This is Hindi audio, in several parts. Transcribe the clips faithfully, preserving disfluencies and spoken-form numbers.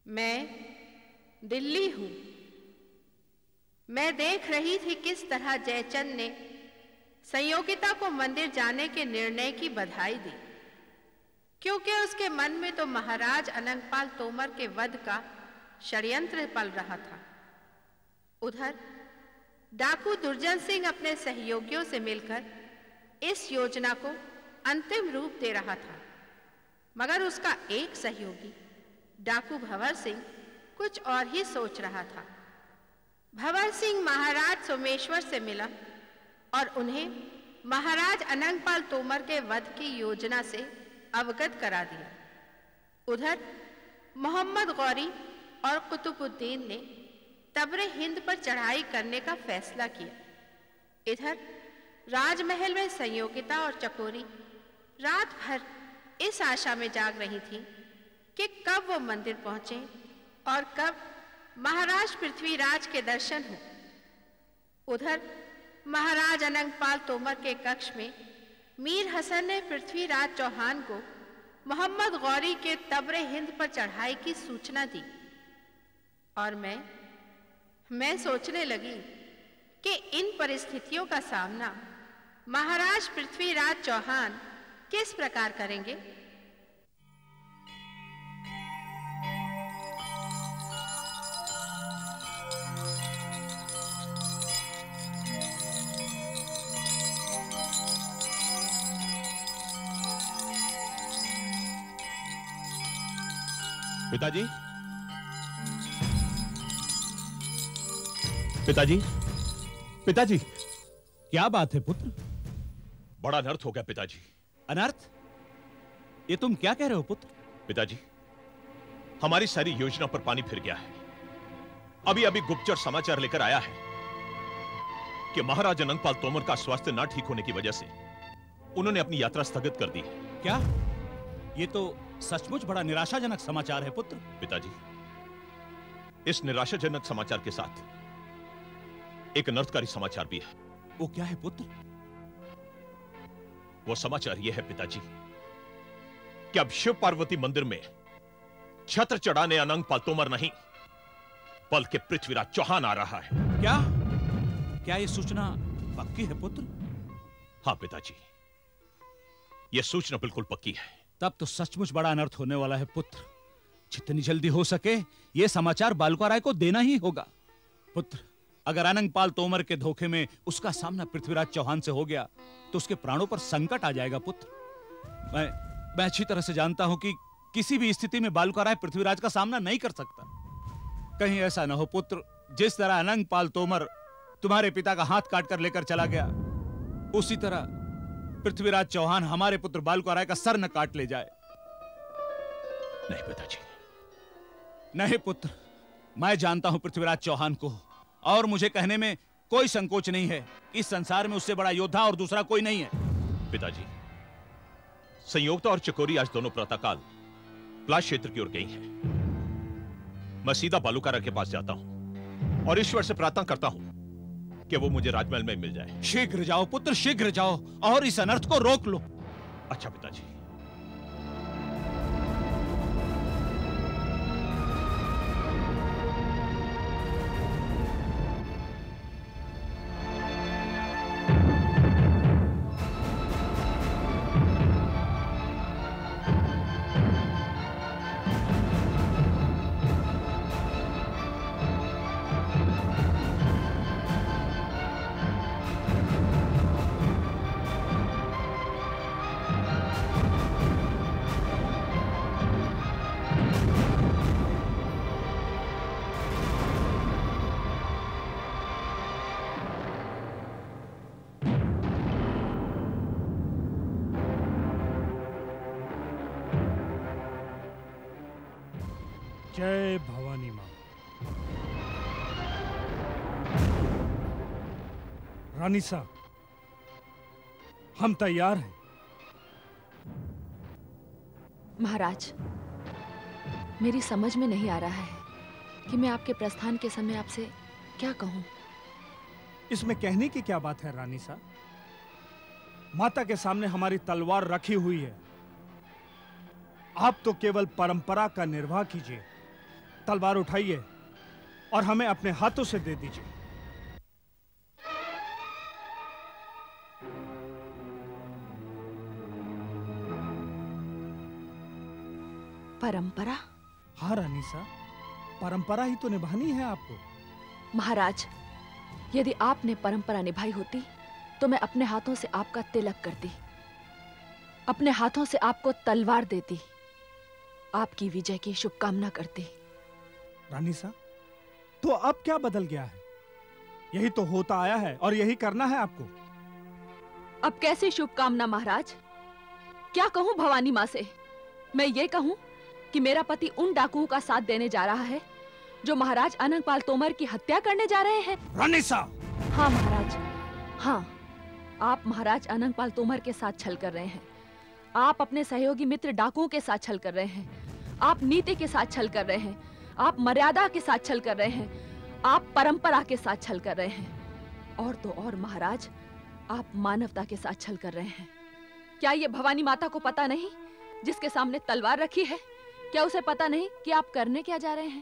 मैं दिल्ली हूं। मैं देख रही थी किस तरह जयचंद ने संयोगिता को मंदिर जाने के निर्णय की बधाई दी, क्योंकि उसके मन में तो महाराज अनंगपाल तोमर के वध का षड्यंत्र पल रहा था। उधर डाकू दुर्जन सिंह अपने सहयोगियों से मिलकर इस योजना को अंतिम रूप दे रहा था, मगर उसका एक सहयोगी डाकू भंवर सिंह कुछ और ही सोच रहा था। भंवर सिंह महाराज सोमेश्वर से मिला और उन्हें महाराज अनंगपाल तोमर के वध की योजना से अवगत करा दिया। उधर मोहम्मद गौरी और कुतुबुद्दीन ने तबरे हिंद पर चढ़ाई करने का फैसला किया। इधर राजमहल में संयोगिता और चकोरी रात भर इस आशा में जाग रही थी कि कब वो मंदिर पहुंचे और कब महाराज पृथ्वीराज के दर्शन हो। उधर महाराज अनंगपाल तोमर के कक्ष में मीर हसन ने पृथ्वीराज चौहान को मोहम्मद गौरी के तबरे हिंद पर चढ़ाई की सूचना दी, और मैं मैं सोचने लगी कि इन परिस्थितियों का सामना महाराज पृथ्वीराज चौहान किस प्रकार करेंगे। पिताजी, पिताजी, पिताजी, क्या बात है पुत्र? बड़ा अनर्थ हो गया पिताजी। अनर्थ? ये तुम क्या कह रहे हो पुत्र? पिताजी, हमारी सारी योजना पर पानी फिर गया है। अभी अभी गुप्तचर समाचार लेकर आया है कि महाराज अनंगपाल तोमर का स्वास्थ्य ना ठीक होने की वजह से उन्होंने अपनी यात्रा स्थगित कर दी। क्या? ये तो सचमुच बड़ा निराशाजनक समाचार है पुत्र। पिताजी, इस निराशाजनक समाचार के साथ एक अनर्थकारी समाचार भी है। वो क्या है पुत्र? वो समाचार यह है पिताजी कि अब शिव पार्वती मंदिर में छत्र चढ़ाने अनंगपाल तोमर नहीं बल्कि पृथ्वीराज चौहान आ रहा है। क्या? क्या ये सूचना पक्की है पुत्र? हां पिताजी, यह सूचना बिल्कुल पक्की है। तब तो सचमुच बड़ा अनर्थ होने वाला है पुत्र। जितनी जल्दी हो सके यह समाचार बालुका राय को देना ही होगा। पुत्र, अगर अनंगपाल तोमर के धोखे में उसका सामना पृथ्वीराज चौहान से हो गया तो उसके प्राणों पर संकट आ जाएगा पुत्र। मैं मैं अच्छी तरह से जानता हूं कि किसी भी स्थिति में बालुका राय पृथ्वीराज का सामना नहीं कर सकता। कहीं ऐसा ना हो पुत्र, जिस तरह अनंगपाल तोमर तुम्हारे पिता का हाथ काट कर लेकर चला गया, उसी तरह पृथ्वीराज चौहान हमारे पुत्र बालुका राय का सर न काट ले जाए। नहीं पिताजी, नहीं पुत्र, मैं जानता हूं पृथ्वीराज चौहान को, और मुझे कहने में कोई संकोच नहीं है। इस संसार में उससे बड़ा योद्धा और दूसरा कोई नहीं है। पिताजी, संयोगिता और चकोरी आज दोनों प्रातःकाल प्लास क्षेत्र की ओर गई हैं। मैं सीधा बालुका राय के पास जाता हूं और ईश्वर से प्रार्थना करता हूं कि वो मुझे राजमहल में मिल जाए। शीघ्र जाओ पुत्र, शीघ्र जाओ और इस अनर्थ को रोक लो। अच्छा पिताजी। जय भवानी मां। रानी साहब, हम तैयार हैं। महाराज, मेरी समझ में नहीं आ रहा है कि मैं आपके प्रस्थान के समय आपसे क्या कहूं। इसमें कहने की क्या बात है रानी साहब? माता के सामने हमारी तलवार रखी हुई है। आप तो केवल परंपरा का निर्वाह कीजिए, तलवार उठाइए और हमें अपने हाथों से दे दीजिए। परंपरा? हाँ रानी सा, परंपरा ही तो निभानी है आपको। महाराज, यदि आपने परंपरा निभाई होती तो मैं अपने हाथों से आपका तिलक करती, अपने हाथों से आपको तलवार देती, आपकी विजय की शुभकामना करती। रानी सा, तो अब क्या बदल गया है? यही तो होता आया है और यही करना है आपको। अब कैसी शुभकामना महाराज? क्या कहूं भवानी मां से? मैं ये कहूं कि मेरा पति उन डाकुओं का साथ देने जा रहा है जो महाराज अनंगपाल तोमर की हत्या करने जा रहे हैं। रानी सा! हाँ महाराज, हाँ, आप महाराज अनंगपाल तोमर के साथ छल कर रहे हैं। आप अपने सहयोगी मित्र डाकुओं के साथ छल कर रहे हैं। आप नीति के साथ छल कर रहे हैं। आप मर्यादा के साथ छल कर रहे हैं। आप परंपरा के साथ छल कर रहे हैं। और तो और महाराज, आप मानवता के साथ छल कर रहे हैं। क्या ये भवानी माता को पता नहीं जिसके सामने तलवार रखी है? क्या उसे पता नहीं कि आप करने क्या जा रहे हैं?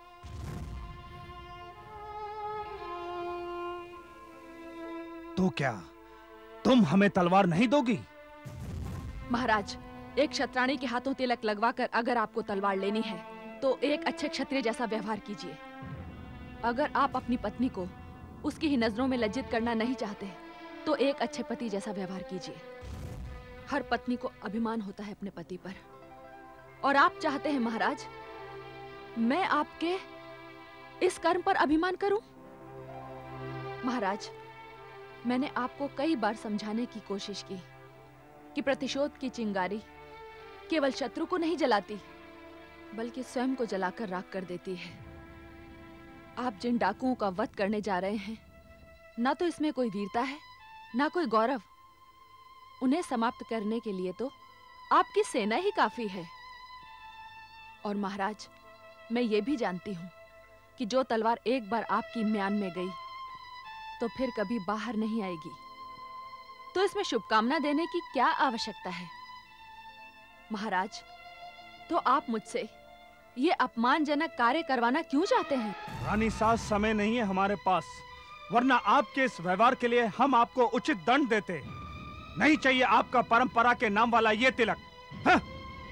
तो क्या तुम हमें तलवार नहीं दोगी? महाराज, एक क्षत्राणी के हाथों तिलक लगवाकर अगर आपको तलवार लेनी है तो एक अच्छे क्षत्रिय जैसा व्यवहार कीजिए। अगर आप अपनी पत्नी को उसकी ही नजरों में लज्जित करना नहीं चाहते तो एक अच्छे पति जैसा व्यवहार कीजिए। हर पत्नी को अभिमान होता है अपने पति पर, और आप चाहते हैं महाराज मैं आपके इस कर्म पर अभिमान करूं? महाराज, मैंने आपको कई बार समझाने की कोशिश की कि प्रतिशोध की चिंगारी केवल शत्रु को नहीं जलाती बल्कि स्वयं को जलाकर राख कर देती है। आप जिन डाकुओं का वध करने जा रहे हैं, ना तो इसमें कोई वीरता है ना कोई गौरव। उन्हें समाप्त करने के लिए तो आपकी सेना ही काफी है। और महाराज, मैं ये भी जानती हूं कि जो तलवार एक बार आपकी म्यान में गई तो फिर कभी बाहर नहीं आएगी। तो इसमें शुभकामना देने की क्या आवश्यकता है? महाराज, तो आप मुझसे ये अपमानजनक कार्य करवाना क्यों चाहते हैं? रानी साहब, समय नहीं है हमारे पास, वरना आपके इस व्यवहार के लिए हम आपको उचित दंड देते। नहीं चाहिए आपका परंपरा के नाम वाला ये तिलक। हाँ?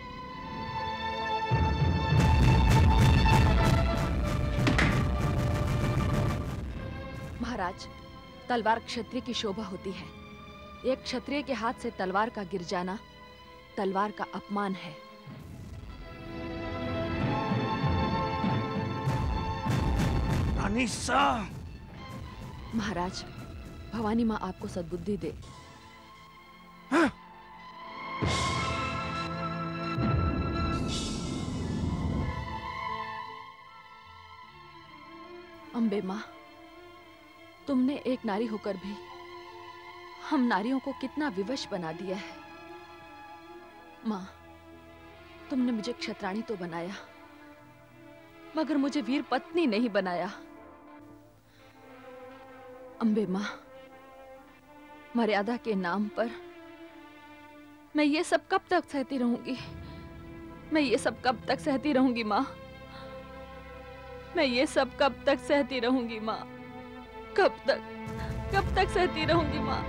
महाराज, तलवार क्षत्रिय की शोभा होती है। एक क्षत्रिय के हाथ से तलवार का गिर जाना तलवार का अपमान है। रानी साहब! महाराज, भवानी माँ आपको सद्बुद्धि दे। हाँ? अम्बे माँ, तुमने एक नारी होकर भी हम नारियों को कितना विवश बना दिया है। माँ, तुमने मुझे क्षत्राणी तो बनाया मगर मुझे वीर पत्नी नहीं बनाया। अम्बे माँ, मर्यादा के नाम पर मैं ये सब कब तक सहती रहूंगी? मैं ये सब कब तक सहती रहूंगी माँ? मैं ये सब कब तक सहती रहूंगी माँ? कब तक कब तक सहती रहूंगी माँ?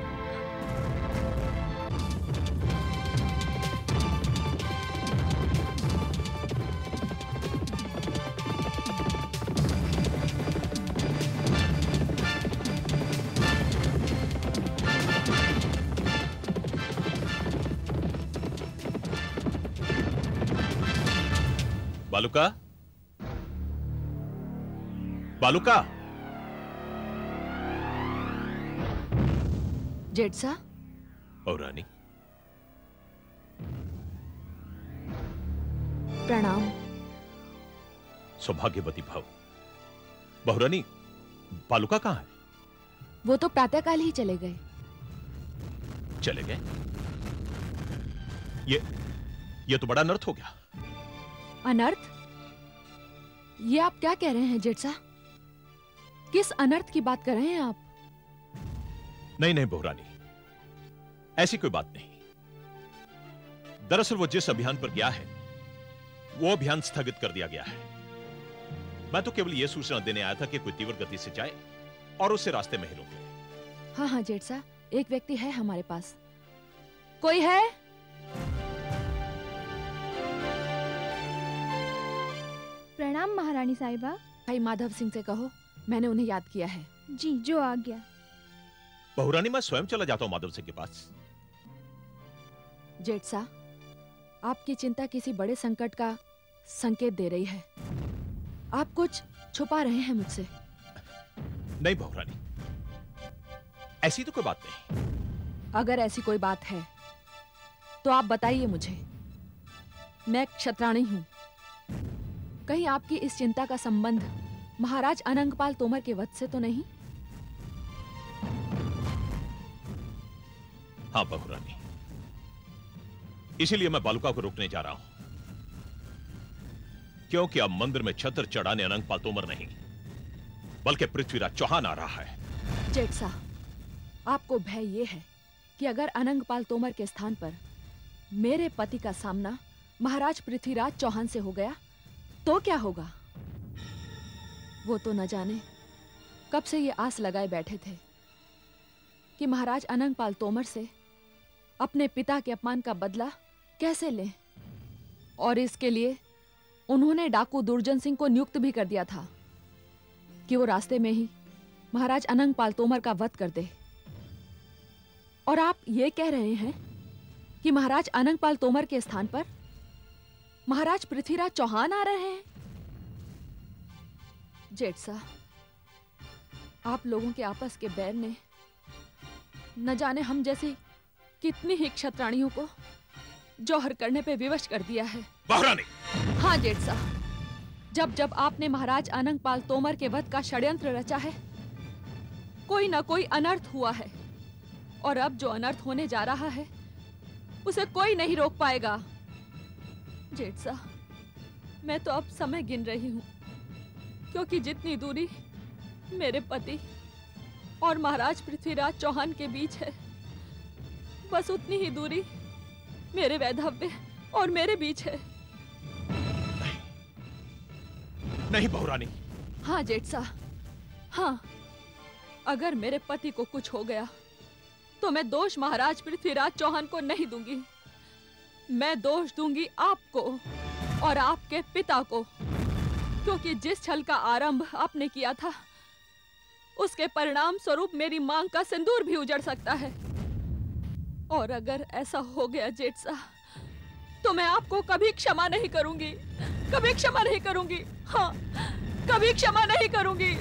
बालुका, बालुका। जेठसा। और रानी, प्रणाम। सौभाग्यवती भव। बहुरानी, बालुका कहाँ है? वो तो प्रातःकाल ही चले गए। चले गए? ये ये तो बड़ा अनर्थ हो गया। अनर्थ? ये आप क्या कह रहे हैं जेठसा? किस अनर्थ की बात कर रहे हैं आप? नहीं नहीं बहुरानी, ऐसी कोई बात नहीं। दरअसल वो जिस अभियान पर गया है वो अभियान स्थगित कर दिया गया है। मैं तो केवल यह सूचना देने आया था कि कोई तीव्र गति से जाए और उसे रास्ते में ही रोक ले। हाँ हाँ जेठ साहब, एक व्यक्ति है हमारे पास। कोई है? प्रणाम महारानी साहिबा। भाई माधव सिंह से कहो मैंने उन्हें याद किया है। जी, जो आ गया। बहुरानी, मैं स्वयं चला जाता हूं माधव सिंह के पास। जेठ साहब, आपकी चिंता किसी बड़े संकट का संकेत दे रही है। आप कुछ छुपा रहे हैं मुझसे। नहीं बहुरानी, ऐसी तो कोई बात नहीं। अगर ऐसी कोई बात है तो आप बताइए मुझे। मैं क्षत्राणी हूं। कहीं आपकी इस चिंता का संबंध महाराज अनंगपाल तोमर के वध से तो नहीं? हाँ बहुरानी, इसीलिए मैं बालुका को रोकने जा रहा हूं, क्योंकि अब मंदिर में छत्र चढ़ाने अनंगपाल तोमर नहीं बल्कि पृथ्वीराज चौहान आ रहा है। जेठ साहब, आपको भय यह है कि अगर अनंगपाल तोमर के स्थान पर मेरे पति का सामना महाराज पृथ्वीराज चौहान से हो गया तो क्या होगा? वो तो न जाने कब से ये आस लगाए बैठे थे कि महाराज अनंगपाल तोमर से अपने पिता के अपमान का बदला कैसे लें, और इसके लिए उन्होंने डाकू दुर्जन सिंह को नियुक्त भी कर दिया था कि वो रास्ते में ही महाराज अनंगपाल तोमर का वध कर दे। और आप ये कह रहे हैं कि महाराज अनंगपाल तोमर के स्थान पर महाराज पृथ्वीराज चौहान आ रहे हैं? जेठ साहब, आप लोगों के आपस के बैर ने न जाने हम जैसी कितनी ही क्षत्राणियों को जौहर करने पे विवश कर दिया है। बहुरानी! हाँ जेठ साहब, जब जब आपने महाराज अनंगपाल तोमर के वध का षड्यंत्र रचा है, कोई ना कोई अनर्थ हुआ है, और अब जो अनर्थ होने जा रहा है उसे कोई नहीं रोक पाएगा। जेठ साहब, मैं तो अब समय गिन रही हूँ, क्योंकि जितनी दूरी मेरे पति और महाराज पृथ्वीराज चौहान के बीच है, बस उतनी ही दूरी मेरे वैधव्य और मेरे बीच है। नहीं, नहीं बहुरानी। हाँ जेठ साहब, हाँ, अगर मेरे पति को कुछ हो गया तो मैं दोष महाराज पृथ्वीराज चौहान को नहीं दूंगी। मैं दोष दूंगी आपको और आपके पिता को, क्योंकि जिस छल का आरंभ आपने किया था उसके परिणाम स्वरूप मेरी मांग का सिंदूर भी उजड़ सकता है। और अगर ऐसा हो गया जेठ साहब तो मैं आपको कभी क्षमा नहीं करूंगी, कभी क्षमा नहीं करूंगी। हाँ, कभी क्षमा नहीं करूंगी।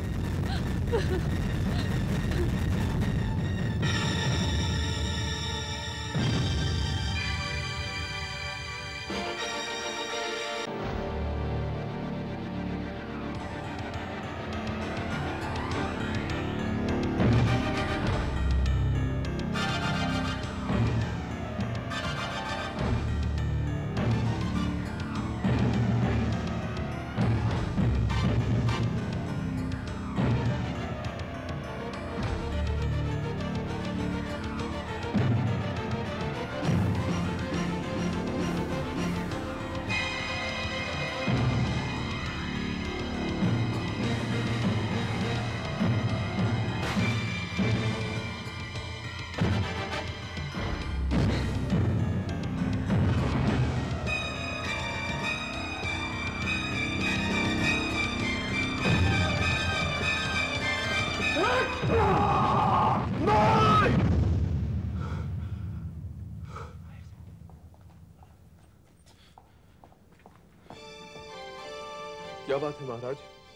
क्या बात है महाराज?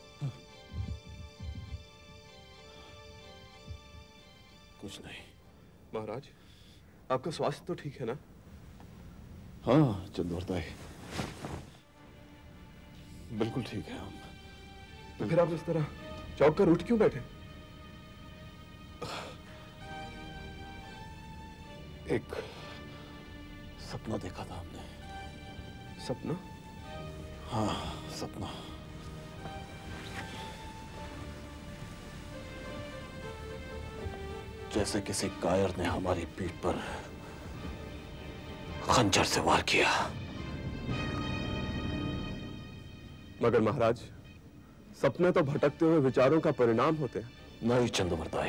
कुछ नहीं। महाराज, आपका स्वास्थ्य तो ठीक है ना? हाँ चंदोरताई, बिल्कुल ठीक है हम। तो फिर आप इस तरह चौंक कर उठ क्यों बैठे? एक सपना देखा था हमने। सपना? हाँ सपना। जैसे किसी कायर ने हमारी पीठ पर खंजर से वार किया। मगर महाराज, सपने तो भटकते हुए विचारों का परिणाम होते हैं। नहीं चंद्रवर्ताई,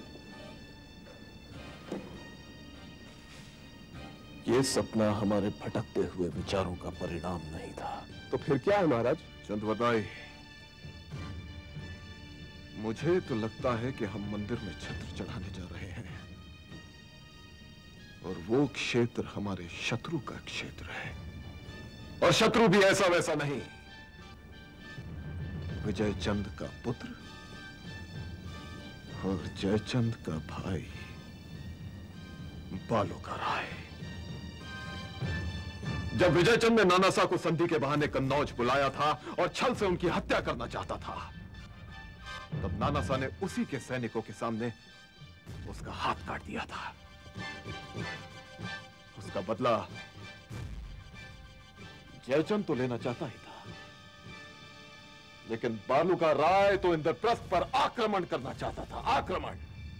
ये सपना हमारे भटकते हुए विचारों का परिणाम नहीं था। तो फिर क्या है महाराज? चंद्रवर्ताई, मुझे तो लगता है कि हम मंदिर में छत्र चढ़ाने जा रहे हैं और वो क्षेत्र हमारे शत्रु का क्षेत्र है, और शत्रु भी ऐसा वैसा नहीं, विजयचंद का पुत्र और जयचंद का भाई बालू का राय। जब विजयचंद ने नानासा को संधि के बहाने कन्नौज बुलाया था और छल से उनकी हत्या करना चाहता था, तब नानासा ने उसी के सैनिकों के सामने उसका हाथ काट दिया था। उसका बदला जयचंद तो लेना चाहता ही था, लेकिन बालू का राय तो इंद्रप्रस्थ पर आक्रमण करना चाहता था। आक्रमण।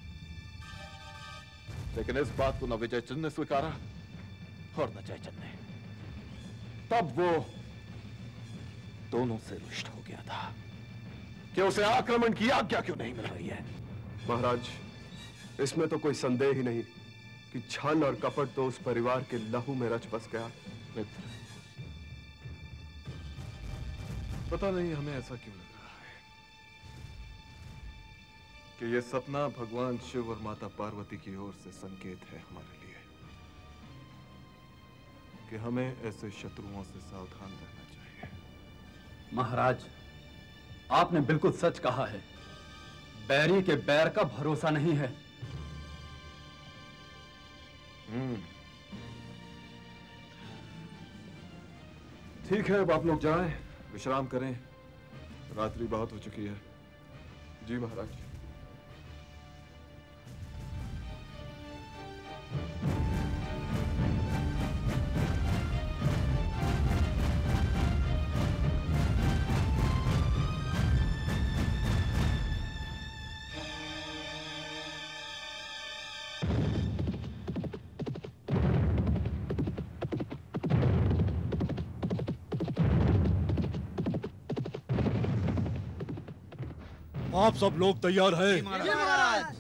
लेकिन इस बात को न विजयचंद ने स्वीकारा और न जयचंद ने। तब वो दोनों से रुष्ट हो गया था कि उसे आक्रमण की आज्ञा क्यों नहीं मिल रही है। महाराज, इसमें तो कोई संदेह ही नहीं कि छल और कपट तो उस परिवार के लहू में रच बस गया। मित्र, पता नहीं हमें ऐसा क्यों लग रहा है कि यह सपना भगवान शिव और माता पार्वती की ओर से संकेत है हमारे लिए कि हमें ऐसे शत्रुओं से सावधान रहना चाहिए। महाराज, आपने बिल्कुल सच कहा है। बैरी के बैर का भरोसा नहीं है। हम्म, ठीक है, अब आप लोग जाएं, विश्राम करें, रात्रि बहुत हो चुकी है। जी महाराज। आप सब लोग तैयार हैं? जी महाराज।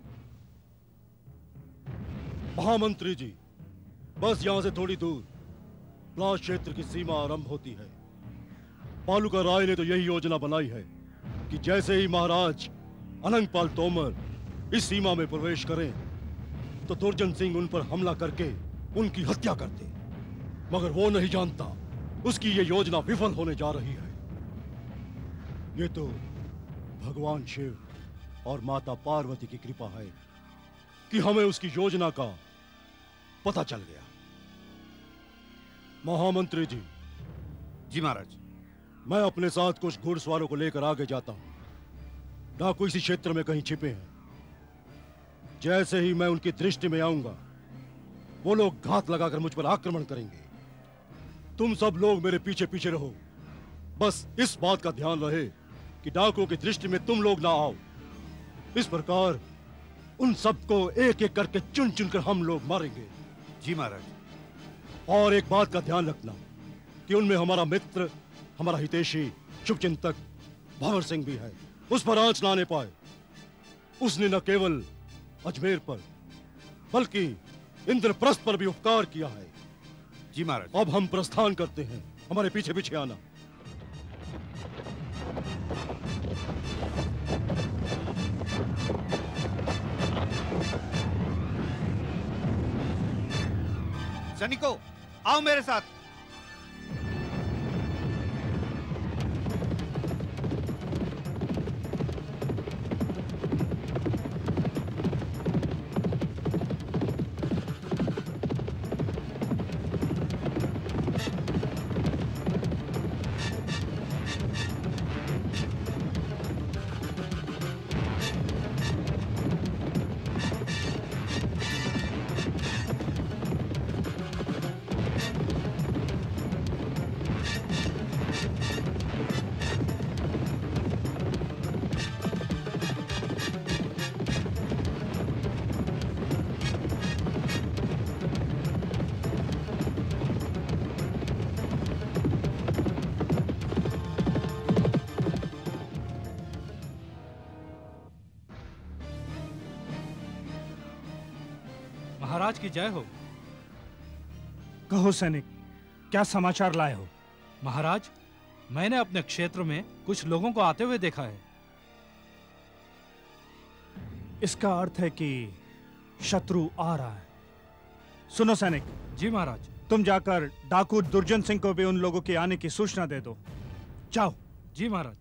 महामंत्री जी, बस यहां से थोड़ी दूर प्लास क्षेत्र की सीमा आरंभ होती है। बालू का राय ने तो यही योजना बनाई है कि जैसे ही महाराज अनंगपाल तोमर इस सीमा में प्रवेश करें तो दुर्जन सिंह उन पर हमला करके उनकी हत्या कर दे। मगर वो नहीं जानता उसकी ये योजना विफल होने जा रही है। ये तो भगवान शिव और माता पार्वती की कृपा है कि हमें उसकी योजना का पता चल गया। महामंत्री जी। जी महाराज। मैं अपने साथ कुछ घुड़सवारों को लेकर आगे जाता हूं। डाकू इसी क्षेत्र में कहीं छिपे हैं। जैसे ही मैं उनकी दृष्टि में आऊंगा वो लोग घात लगाकर मुझ पर आक्रमण करेंगे। तुम सब लोग मेरे पीछे पीछे रहो। बस इस बात का ध्यान रहे कि डाकुओं की दृष्टि में तुम लोग ना आओ। इस प्रकार उन सबको एक एक करके चुन चुन कर हम लोग मारेंगे। जी महाराज। और एक बात का ध्यान रखना कि उनमें हमारा मित्र, हमारा हितैषी, शुभचिंतक भंवर सिंह भी है। उस पर आंच ना आने पाए। उसने न केवल अजमेर पर बल्कि इंद्रप्रस्थ पर भी उपकार किया है। जी महाराज। अब हम प्रस्थान करते हैं। हमारे पीछे पीछे आना। सैनिकों, आओ मेरे साथ। की जय हो। कहो सैनिक, क्या समाचार लाए हो? महाराज, मैंने अपने क्षेत्र में कुछ लोगों को आते हुए देखा है। इसका अर्थ है कि शत्रु आ रहा है। सुनो सैनिक। जी महाराज। तुम जाकर डाकू दुर्जन सिंह को भी उन लोगों के आने की सूचना दे दो। जाओ। जी महाराज।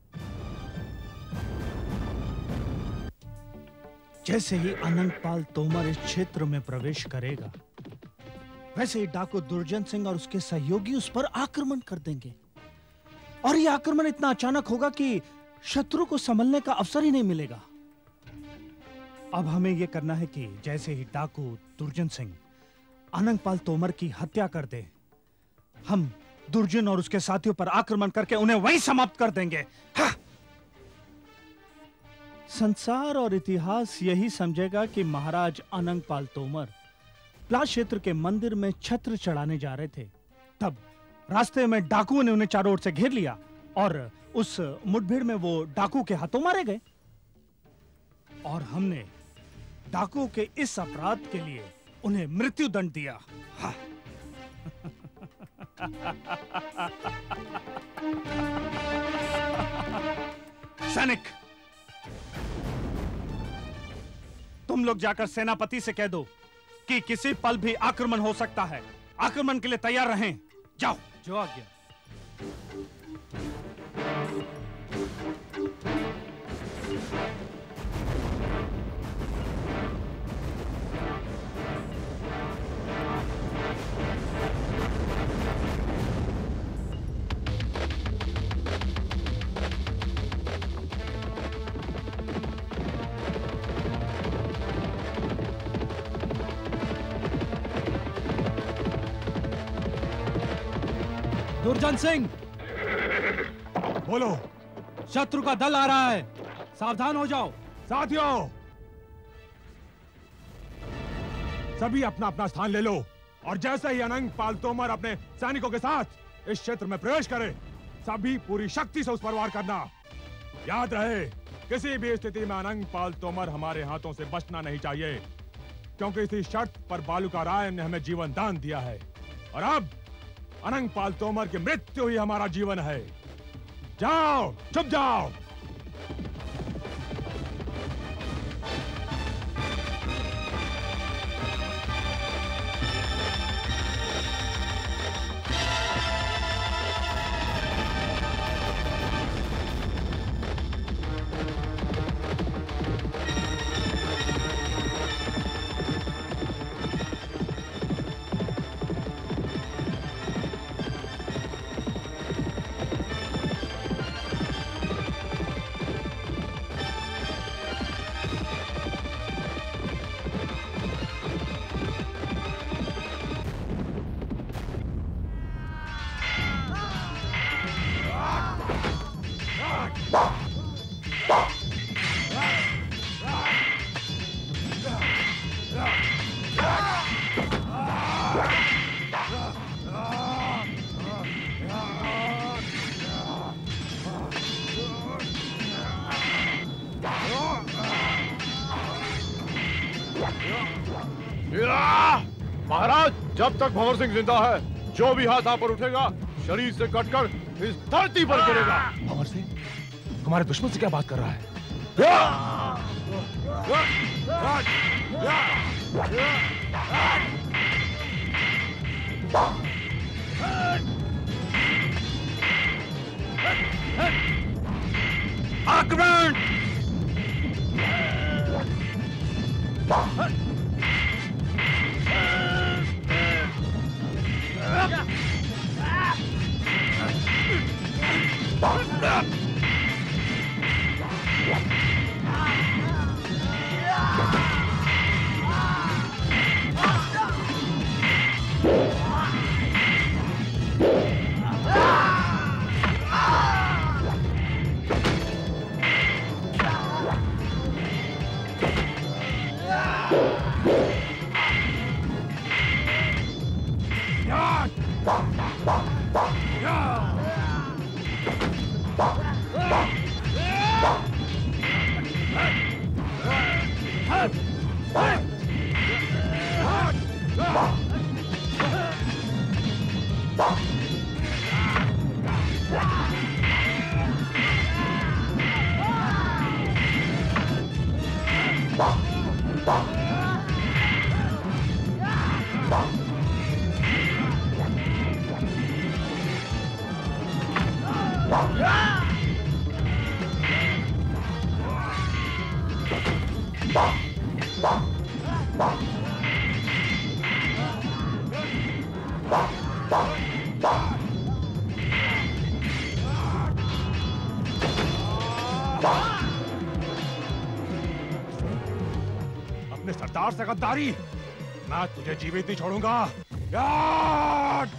जैसे ही अनंतपाल तोमर इस क्षेत्र में प्रवेश करेगा, वैसे ही डाकू दुर्जन सिंह और उसके सहयोगी उस पर आक्रमण कर देंगे। और यह आक्रमण इतना अचानक होगा कि शत्रु को संभलने का अवसर ही नहीं मिलेगा। अब हमें यह करना है कि जैसे ही डाकू दुर्जन सिंह अनंतपाल तोमर की हत्या कर दे, हम दुर्जन और उसके साथियों पर आक्रमण करके उन्हें वहीं समाप्त कर देंगे। हाँ। संसार और इतिहास यही समझेगा कि महाराज अनंतपाल तोमर प्लास क्षेत्र के मंदिर में छत्र चढ़ाने जा रहे थे। तब रास्ते में डाकुओं ने उन्हें चारों ओर से घेर लिया और उस मुठभेड़ में वो डाकू के हाथों मारे गए। और हमने डाकुओं के इस अपराध के लिए उन्हें मृत्यु दंड दिया। हाँ। सैनिक, तुम लोग जाकर सेनापति से कह दो कि किसी पल भी आक्रमण हो सकता है। आक्रमण के लिए तैयार रहें। जाओ। जो आज्ञा। दुर्जन सिंह, बोलो। शत्रु का दल आ रहा है, सावधान हो जाओ। साथियों, सभी अपना अपना स्थान ले लो और जैसे ही अनंतपाल तोमर अपने सैनिकों के साथ इस क्षेत्र में प्रवेश करे, सभी पूरी शक्ति से उस पर वार करना। याद रहे, किसी भी स्थिति में अनंतपाल तोमर हमारे हाथों से बचना नहीं चाहिए, क्योंकि इसी शर्त पर बालूका राय ने हमें जीवन दान दिया है। और अब अनंतपाल तोमर की मृत्यु ही हमारा जीवन है। जाओ, चुप जाओ। महाराज, जब तक भंवर सिंह जिंदा है, जो भी हाथ आप पर उठेगा शरीर से कटकर इस धरती पर गिरेगा। भंवर सिंह हमारे दुश्मन से क्या बात कर रहा है? आक्रमण! अपने सरदार से गद्दारी, मैं तुझे जीवित नहीं छोड़ूंगा। याद!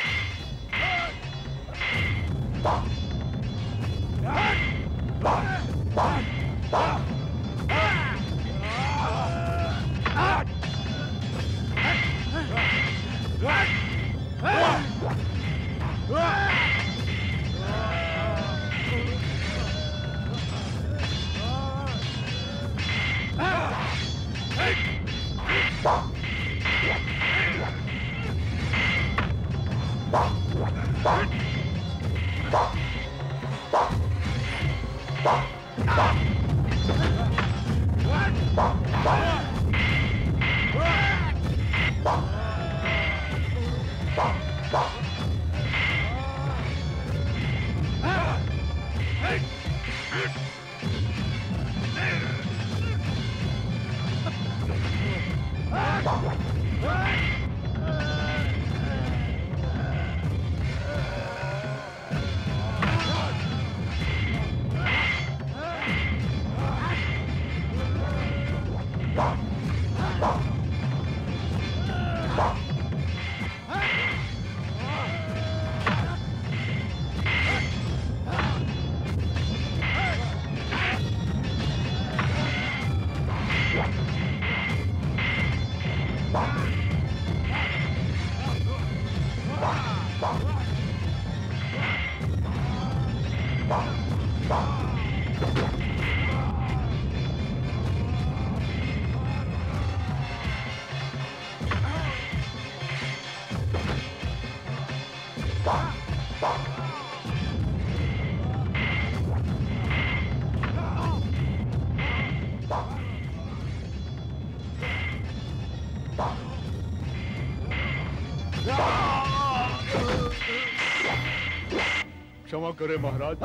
क्षमा करें महाराज,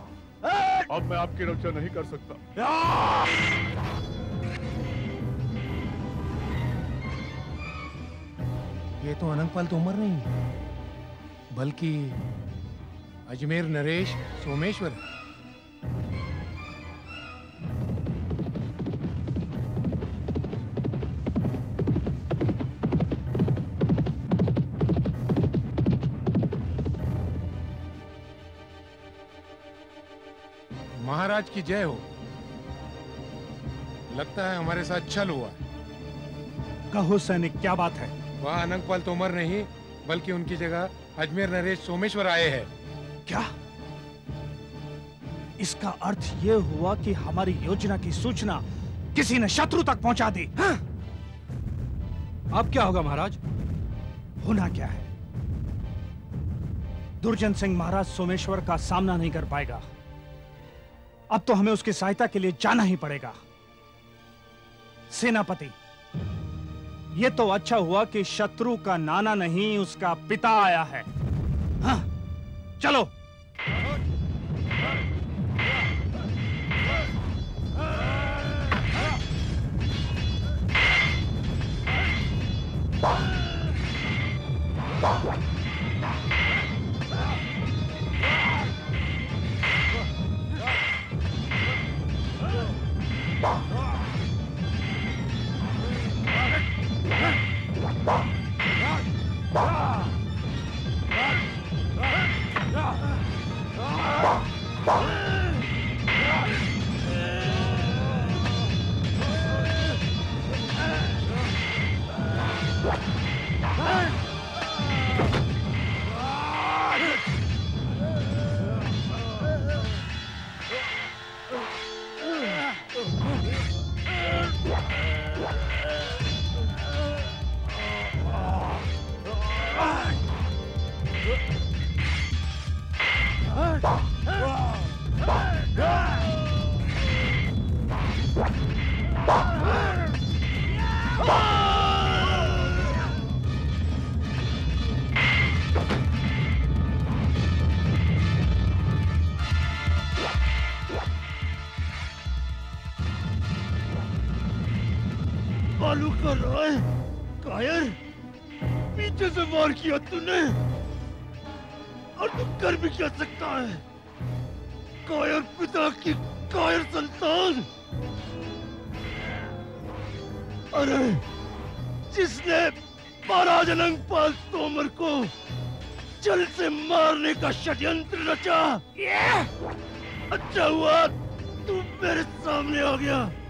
अब मैं आपकी रक्षा नहीं कर सकता। ये तो अनंगपाल तोमर नहीं, बल्कि अजमेर नरेश सोमेश्वर है। महाराज की जय हो। लगता है हमारे साथ छल हुआ है। कहो सैनिक, क्या बात है? वहाँ अनंगपाल तोमर नहीं, बल्कि उनकी जगह अजमेर नरेश सोमेश्वर आए हैं। क्या? इसका अर्थ ये हुआ कि हमारी योजना की सूचना किसी ने शत्रु तक पहुंचा दी। हाँ? अब क्या होगा महाराज? होना क्या है? दुर्जन सिंह महाराज सोमेश्वर का सामना नहीं कर पाएगा। अब तो हमें उसकी सहायता के लिए जाना ही पड़ेगा। सेनापति, यह तो अच्छा हुआ कि शत्रु का नाना नहीं, उसका पिता आया है। हाँ, चलो। Ah! बालू का राय कायर पीछे से वार किया तूने, और तू कर भी क्या सकता है? कायर पिता की कायर संतान। अरे जिसने महाराज अनंगपाल तोमर को जल से मारने का षड्यंत्र रचा, अच्छा हुआ तू मेरे सामने आ गया।